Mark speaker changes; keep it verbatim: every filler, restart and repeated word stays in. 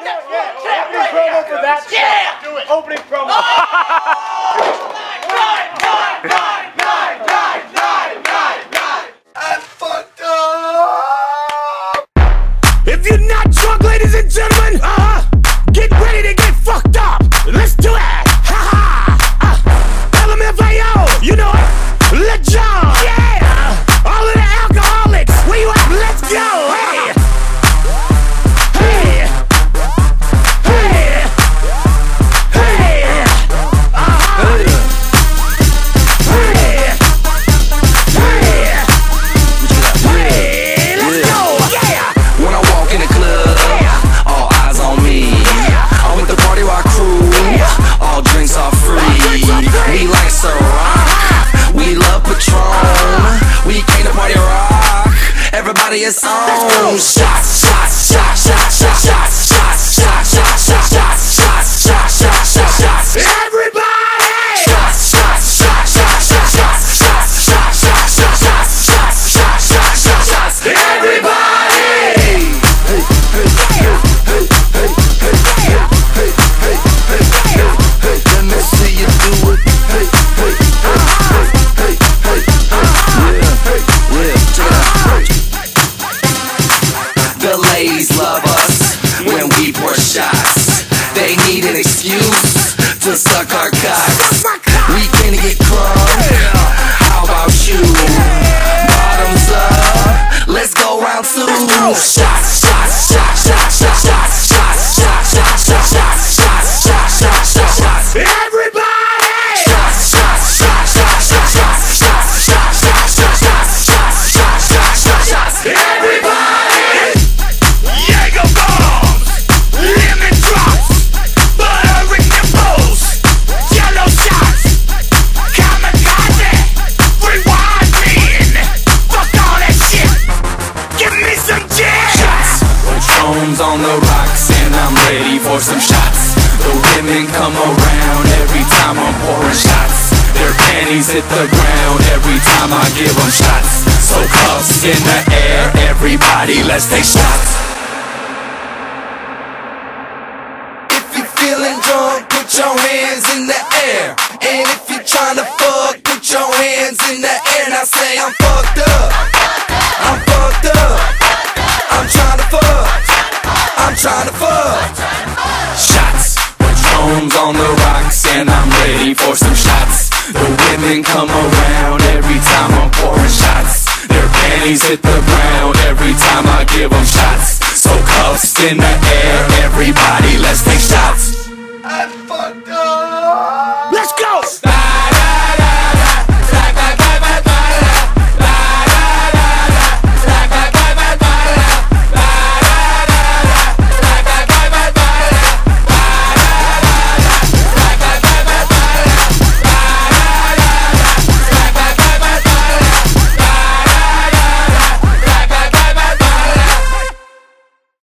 Speaker 1: Opening promo for that. Yeah! Do it. Opening promo. Nine, nine, nine, nine, nine, nine, nine, nine. I fucked up. If you're not drunk, ladies and gentlemen, uh, get ready to get fucked up. Let's do it. Ha ha. Uh, L M F A O. You know it. Let John. Yeah. All of the alcoholics. Where you at? Let's go. Hey.
Speaker 2: Everybody is on. Shots, shots, shots, shots, shots, shots, shots, shots, shots, shots, shots, shots, shots, shots, shots, shots. Everybody! Shots, shots, shots, shots, shots, shots, shots, shots, shots, shots, shots, shots, shots, shots, shots, shots. Everybody! Hey, hey, hey, hey, hey, hey, hey, hey, hey, hey, hey, hey, hey. Let me see you do it. Hey, hey, hey, hey, hey, hey, hey. Yeah, hey, yeah, check it out. The ladies love us when we pour shots. They need an excuse to suck our cocks. We can get crunk. How about you? Bottoms up. Let's go round two. Shots, shots, shots, shots, shots, shots, shots, shots, shots, shots, shots, shots, shots, shots, shots, shots. Everybody! Shots, shots, shots, shots, shots, shots, shots, shots, shots, shots, shots, shots, shots, shots, shots, shots. Everybody! On the rocks and I'm ready for some shots. The women come around every time I'm pouring shots. Their panties hit the ground every time I give them shots. So cuffs in the air, everybody let's take shots. If you're feeling drunk, put your hands in the air. And if you're trying to fuck, put your hands in the air. Now say I'm fucked up, I'm fucked up, I'm trying to fuck, I'm trying to fuck. Shots, Patron's on the rocks and I'm ready for some shots. The women come around every time I'm pouring shots. Their panties hit the ground every time I give them shots. So cuffs in the air, everybody let's take shots. I fucked up.